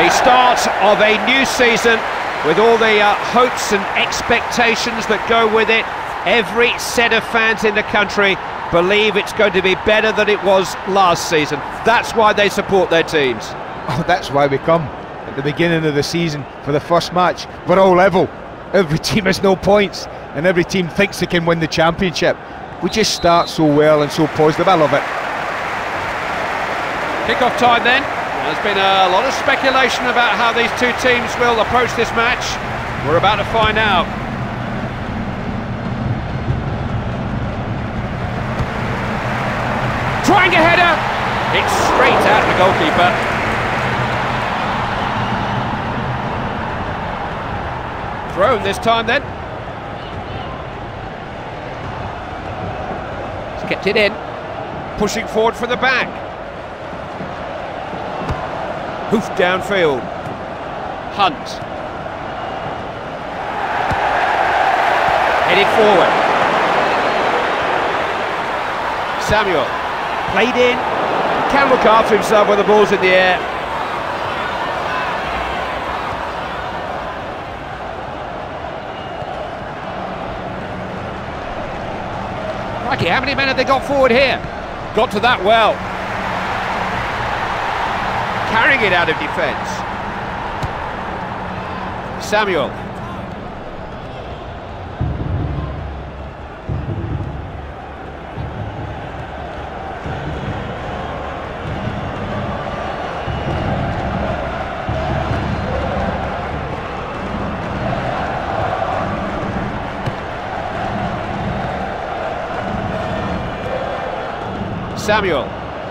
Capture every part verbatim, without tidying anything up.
The start of a new season with all the uh, hopes and expectations that go with it. Every set of fans in the country believe it's going to be better than it was last season. That's why they support their teams. Oh, that's why we come at the beginning of the season for the first match. We're all level. Every team has no points, and every team thinks they can win the championship. We just start so well and so positive. I love it. Kick-off time then. There's been a lot of speculation about how these two teams will approach this match. We're about to find out. Trying a header. It's straight at the goalkeeper. Thrown this time then. He's kept it in. Pushing forward from the back. Hoofed downfield. Hunt. Headed forward. Samuel. Played in. He can look after himself when the ball's in the air. Crikey, how many men have they got forward here? Got to that well. Carrying it out of defence. Samuel. Samuel.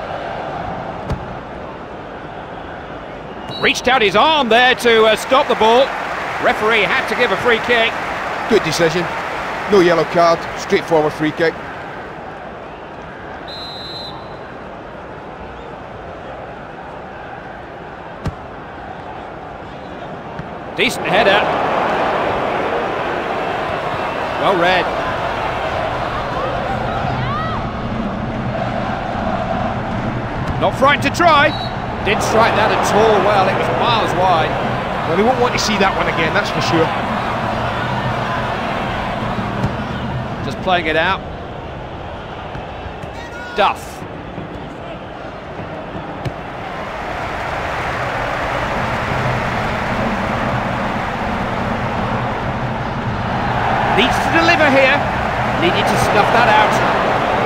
Reached out his arm there to uh, stop the ball. Referee had to give a free kick. Good decision. No yellow card, straightforward free kick. Decent header. Well read. Not frightened to try. Didn't strike that at all well, it was miles wide. Well, we won't want to see that one again, that's for sure. Just playing it out. Duff. Needs to deliver here. Needed to snuff that out.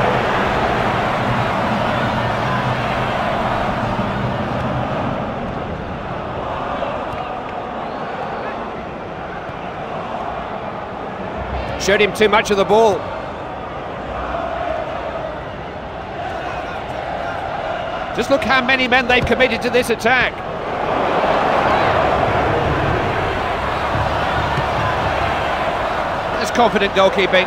Showed him too much of the ball. Just look how many men they've committed to this attack. That's confident goalkeeping.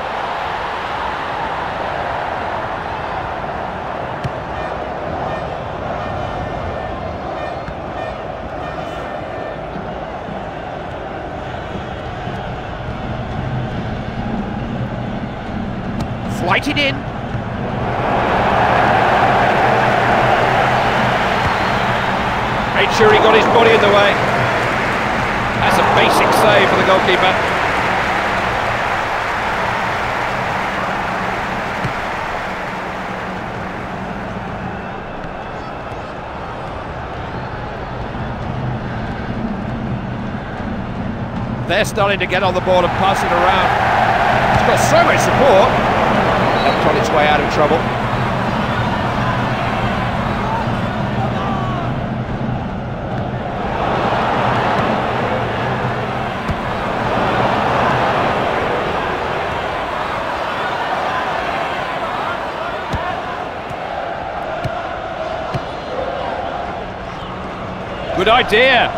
Flighted in. Made sure he got his body in the way. That's a basic save for the goalkeeper. They're starting to get on the ball and pass it around. It's got so much support. Helped on its way out of trouble. Good idea.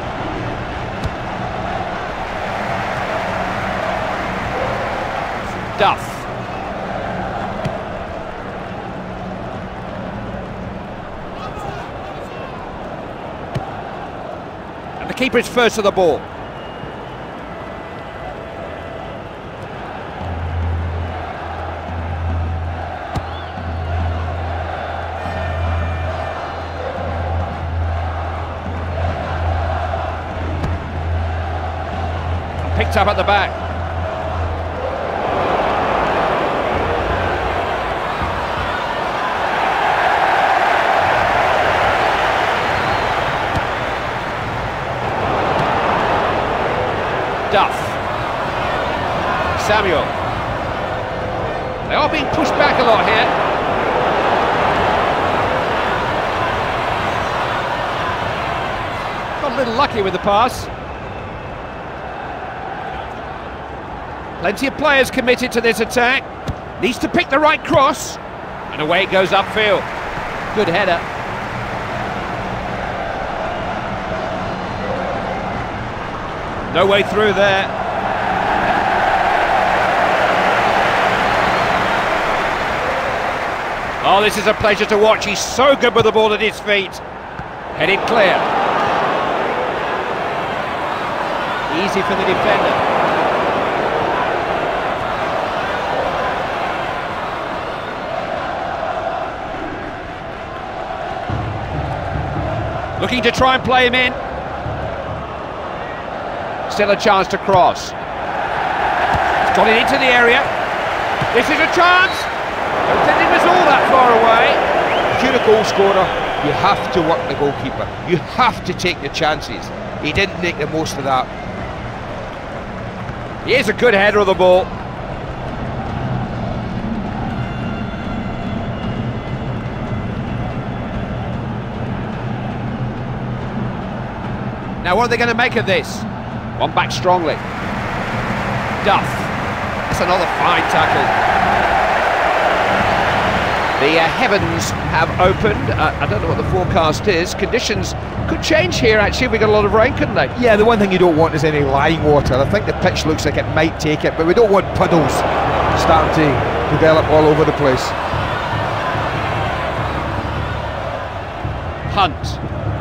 Duff. And the keeper is first to the ball. Picked up at the back. Duff. Samuel. They are being pushed back a lot here. Got a little lucky with the pass. Plenty of players committed to this attack. Needs to pick the right cross. And away it goes upfield. Good header. No way through there. Oh, this is a pleasure to watch. He's so good with the ball at his feet. Headed clear. Easy for the defender. Looking to try and play him in. Still a chance to cross. He's got it into the area. This is a chance. Don't think it was all that far away. If you're a goal scorer, you have to work the goalkeeper. You have to take your chances. He didn't make the most of that. Here's a good header of the ball. Now what are they going to make of this? One back strongly. Duff. That's another fine tackle. The uh, heavens have opened. Uh, I don't know what the forecast is. Conditions could change here, actually. We got a lot of rain, couldn't they? Yeah, the one thing you don't want is any lying water. I think the pitch looks like it might take it, but we don't want puddles starting to develop all over the place. Hunt.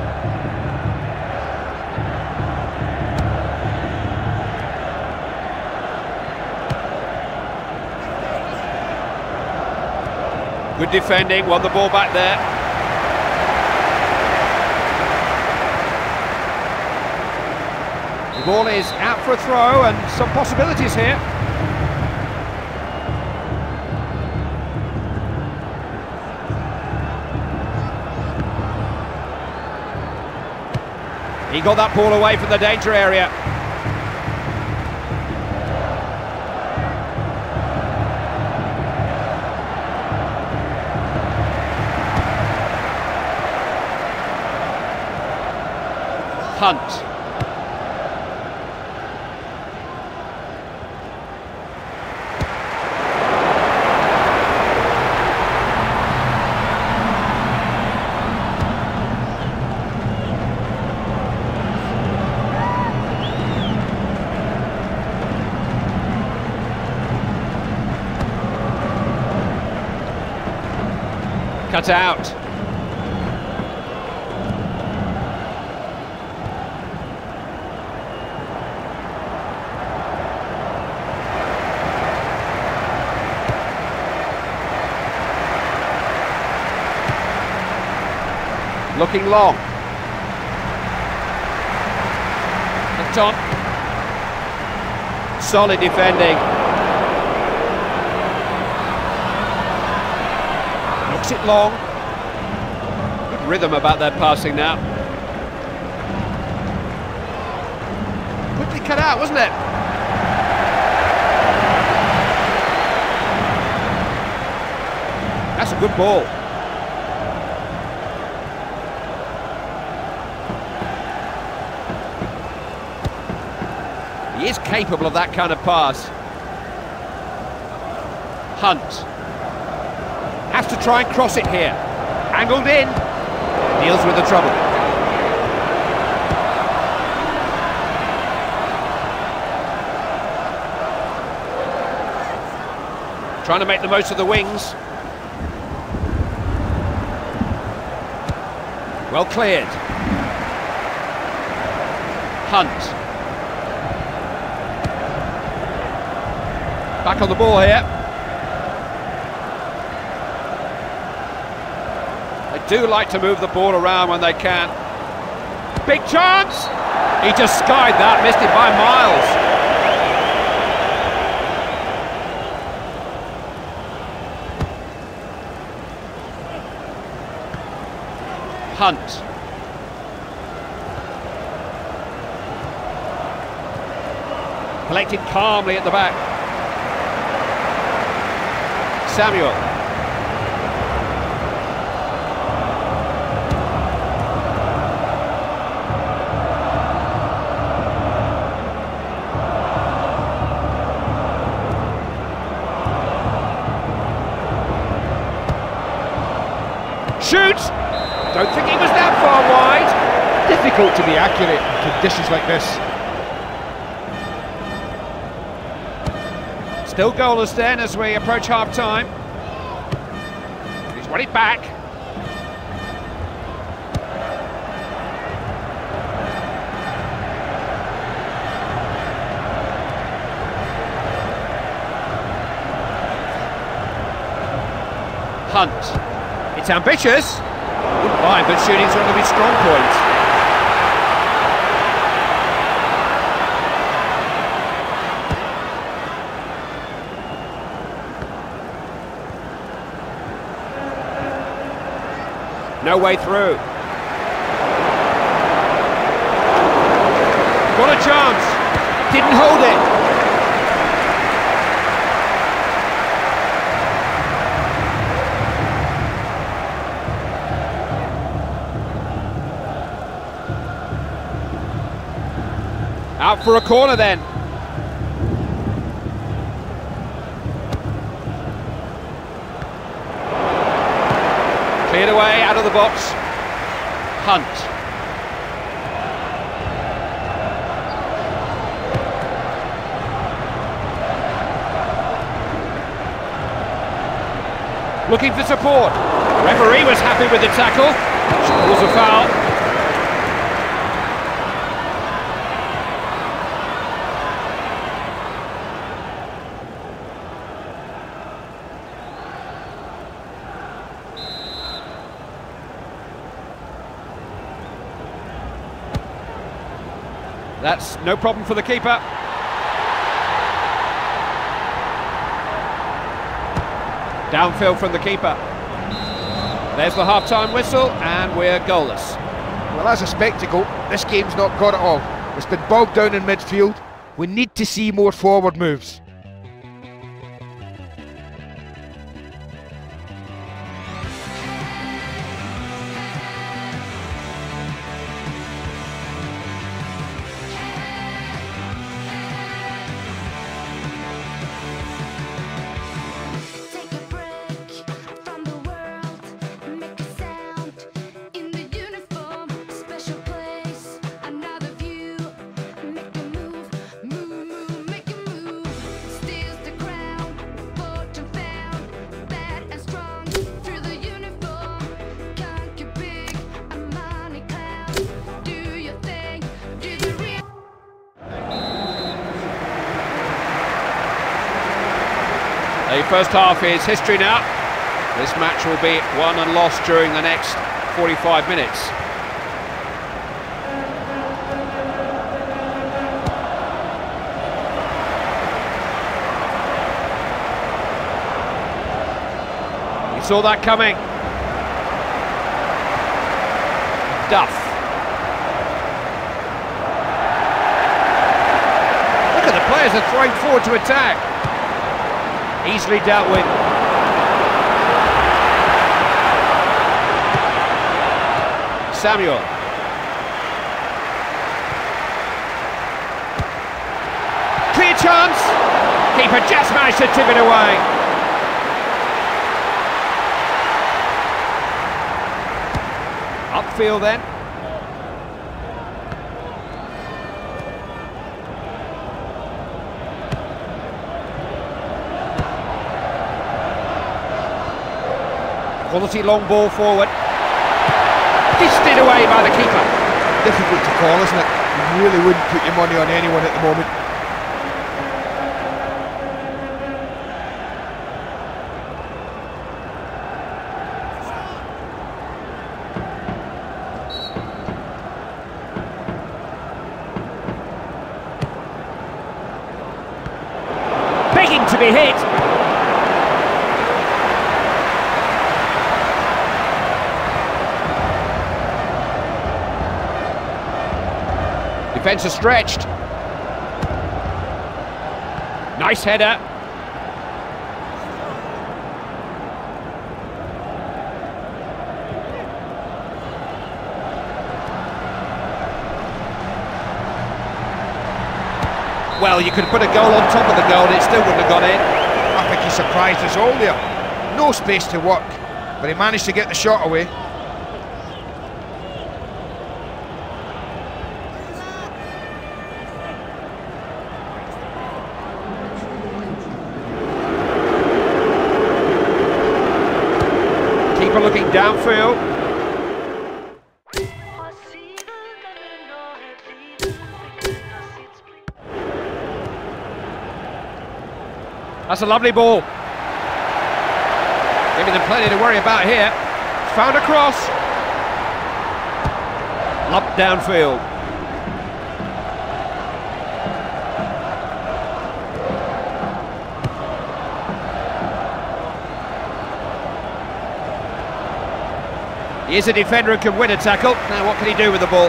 Good defending, won the ball back there. The ball is out for a throw and some possibilities here. He got that ball away from the danger area. Hunt. Cut out. Looking long. Hooked on. Solid defending. Looks it long. Good rhythm about their passing now. Quickly cut out, wasn't it? That's a good ball. He is capable of that kind of pass. Hunt. Has to try and cross it here. Angled in. Deals with the trouble. Trying to make the most of the wings. Well cleared. Hunt. Back on the ball here. They do like to move the ball around when they can. Big chance! He just skied that, missed it by miles. Hunt. Collected calmly at the back. Samuel. Shoots! Don't think he was that far wide. Difficult to be accurate in conditions like this. Still goalless then as we approach half-time. He's won it back. Hunt. It's ambitious. Wouldn't mind, but shooting's one of his strong points. No way through. Got a chance. Didn't hold it. Out for a corner then. Cleared away, out of the box. Hunt. Looking for support. Referee was happy with the tackle. Calls a foul. That's no problem for the keeper. Downfield from the keeper. There's the half-time whistle, and we're goalless. Well, as a spectacle, this game's not got it all. It's been bogged down in midfield. We need to see more forward moves. The first half is history now. This match will be won and lost during the next forty-five minutes. You saw that coming. Duff. Look at the players are throwing forward to attack. Easily dealt with. Samuel. Clear chance. Keeper just managed to tip it away. Upfield then. Quality long ball forward. Fisted away by the keeper. Difficult to call, isn't it? You really wouldn't put your money on anyone at the moment. Begging to be hit. Defence is stretched. Nice header. Well, you could put a goal on top of the goal and it still wouldn't have gone in. I think he surprised us all there. No space to work, but he managed to get the shot away. Keeper looking downfield. That's a lovely ball. Giving them plenty to worry about here. Found a cross. Up downfield. He is a defender who can win a tackle. Now what can he do with the ball?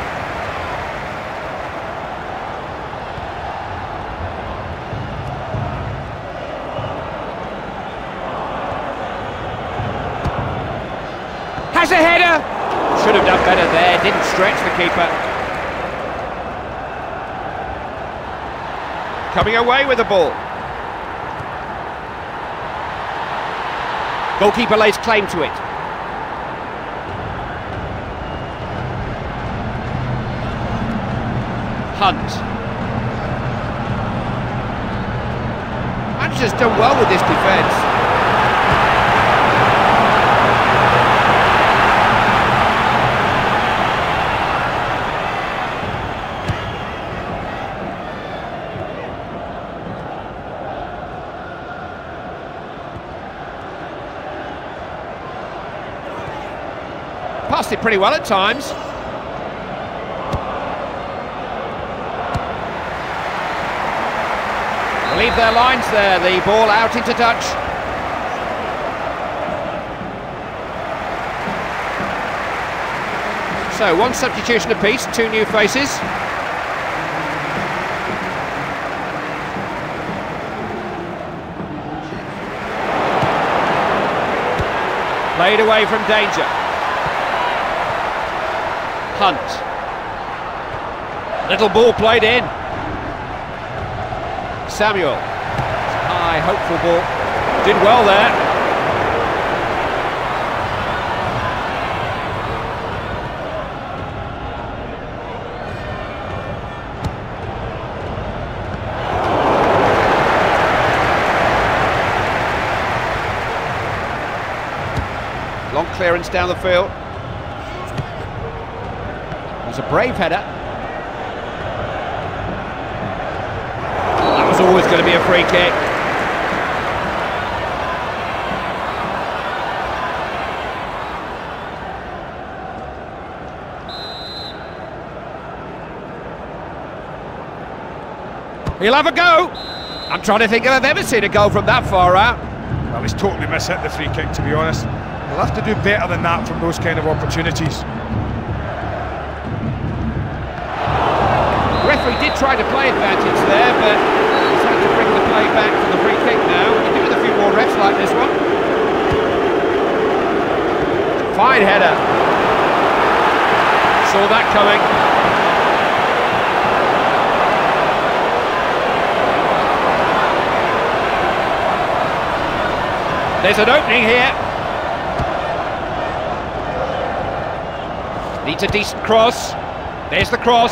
Has a header! Should have done better there, didn't stretch the keeper. Coming away with the ball. Goalkeeper lays claim to it. Hunt. Manchester's done well with this defence. Passed it pretty well at times. Leave their lines there, the ball out into touch. So, one substitution apiece, two new faces. Played away from danger. Hunt. Little ball played in. Samuel. High, hopeful ball. Did well there. Long clearance down the field. It was a brave header. That was always going to be a free kick. He'll have a go. I'm trying to think if I've ever seen a goal from that far out. Well, he's totally mishit the free kick, to be honest. He'll have to do better than that from those kind of opportunities. The referee did try to play advantage there, but he's had to bring the play back for the free kick now. We can do with a few more refs like this one. Fine header. Saw that coming. There's an opening here. Needs a decent cross. There's the cross.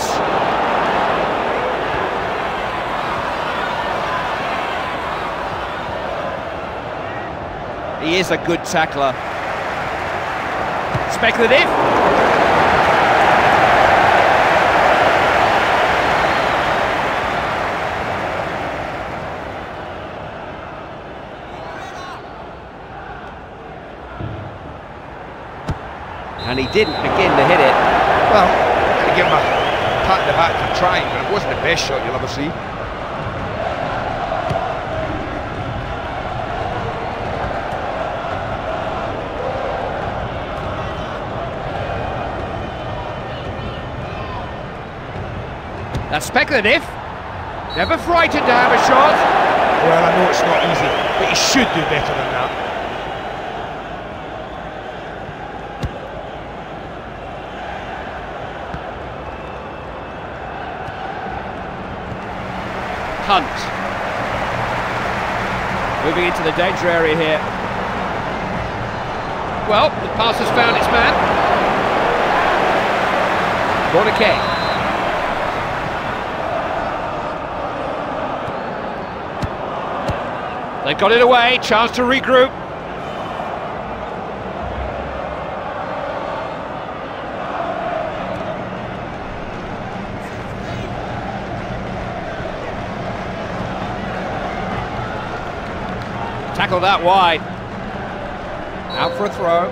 He is a good tackler. Speculative. And he didn't begin to hit it. Well, I'm going to give him a pat in the back for trying, but it wasn't the best shot you'll ever see. That's speculative. Never frightened to have a shot. Well, I know it's not easy, but he should do better than that. Hunt. Moving into the danger area here. Well, the pass has found its man. Corner kick. They've got it away, chance to regroup. Tackle that wide. Out for a throw.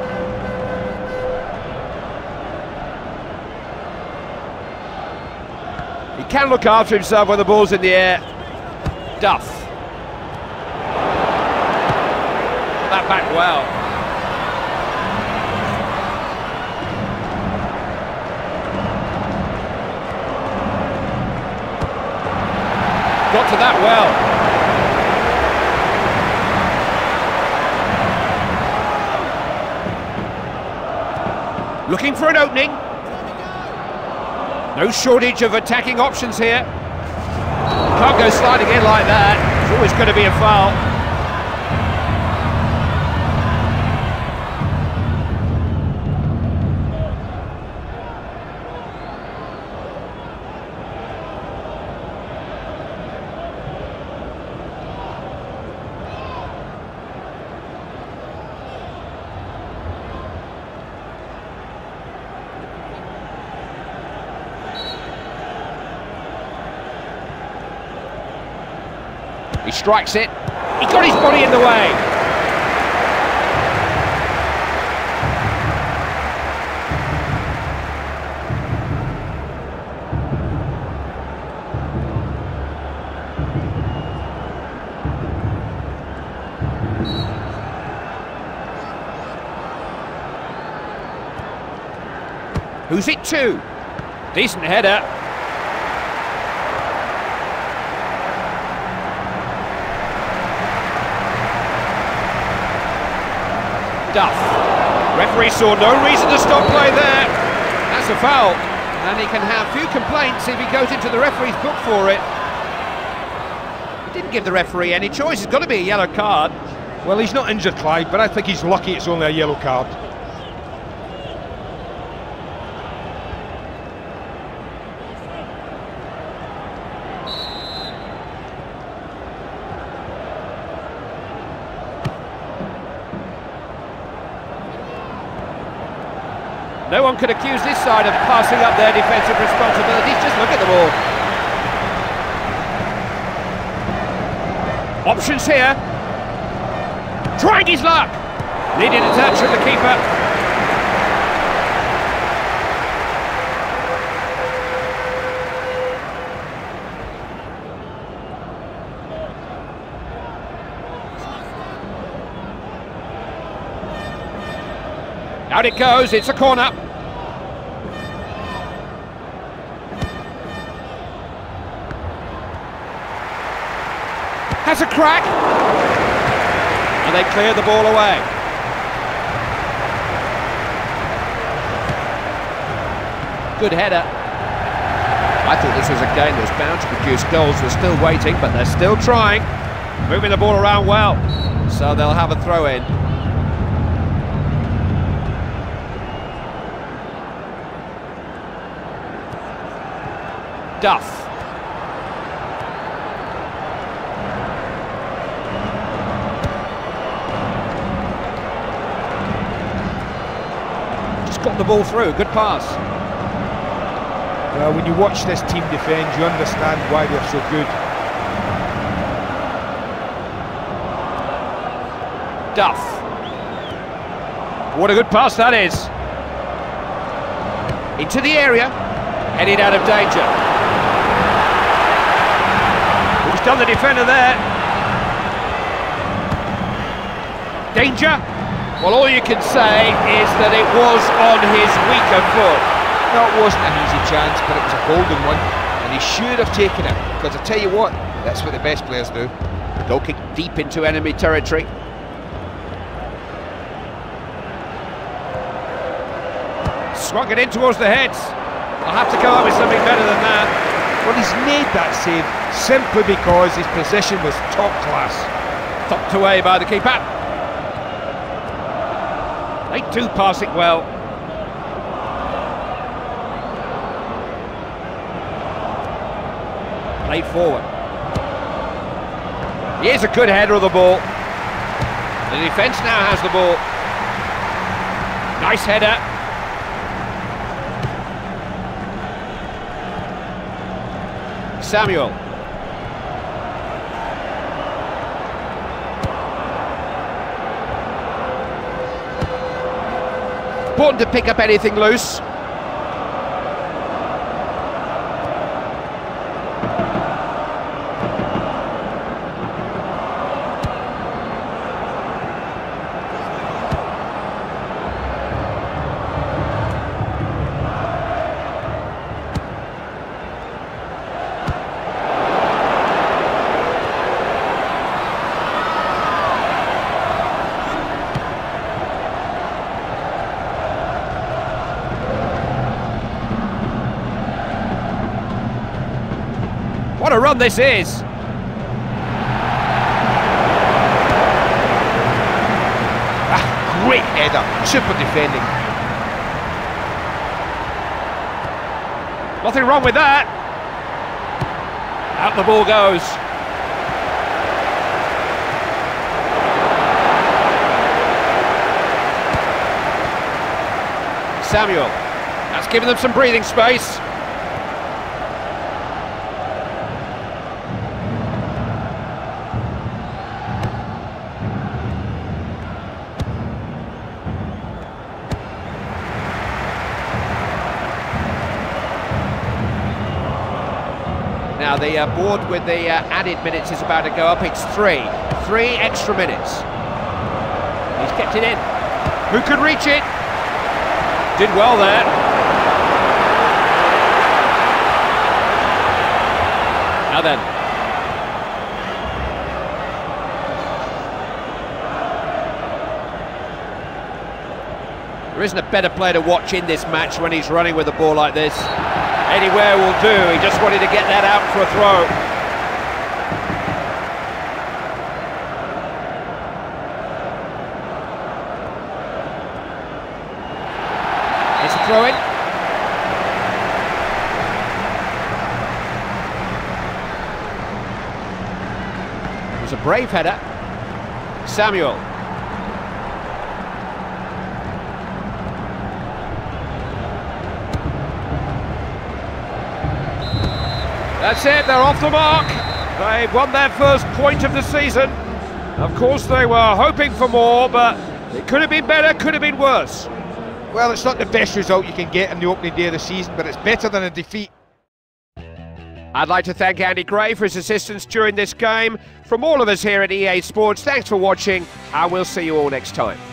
He can look after himself when the ball's in the air. Duff. That back well. Got to that well. Looking for an opening. No shortage of attacking options here. Can't go sliding in like that. It's always going to be a foul. He strikes it. He got his body in the way. Who's it to? Decent header. Duff. Referee saw no reason to stop play there. That's a foul. And he can have few complaints if he goes into the referee's book for it. He didn't give the referee any choice. It's got to be a yellow card. Well, he's not injured, Clyde, but I think he's lucky it's only a yellow card. No one could accuse this side of passing up their defensive responsibilities. Just look at the ball. Options here. Trying his luck. Needed a touch from the keeper. Out it goes, it's a corner. Has a crack. And they clear the ball away. Good header. I thought this was a game that was bound to produce goals. We're still waiting, but they're still trying. Moving the ball around well. So they'll have a throw in. Duff. Just got the ball through, good pass. Well, when you watch this team defend, you understand why they're so good. Duff. What a good pass that is. Into the area, headed out of danger. He's done the defender there. Danger? Well, all you can say is that it was on his weaker foot. No, it wasn't an easy chance, but it was a golden one. And he should have taken it, because I tell you what, that's what the best players do. Goal kick deep into enemy territory. Swung it in towards the heads. I'll have to come up with something better than that. Well, he's made that save simply because his position was top class. Tucked away by the keeper. They do pass it well. Played forward. Here's a good header of the ball. The defence now has the ball. Nice header. Samuel. Important to pick up anything loose. What a run this is! Ah, great header, super defending. Nothing wrong with that. Out the ball goes. Samuel. That's given them some breathing space. Now the uh, board with the uh, added minutes is about to go up. It's three. Three extra minutes. He's kept it in. Who could reach it? Did well there. Now then. There isn't a better player to watch in this match when he's running with the ball like this. Anywhere will do, he just wanted to get that out for a throw. It's a throw in. It was a brave header. Samuel. That's it, they're off the mark. They've won their first point of the season. Of course they were hoping for more, but it could have been better, could have been worse. Well, it's not the best result you can get in the opening day of the season, but it's better than a defeat. I'd like to thank Andy Gray for his assistance during this game. From all of us here at E A Sports, thanks for watching, and we'll see you all next time.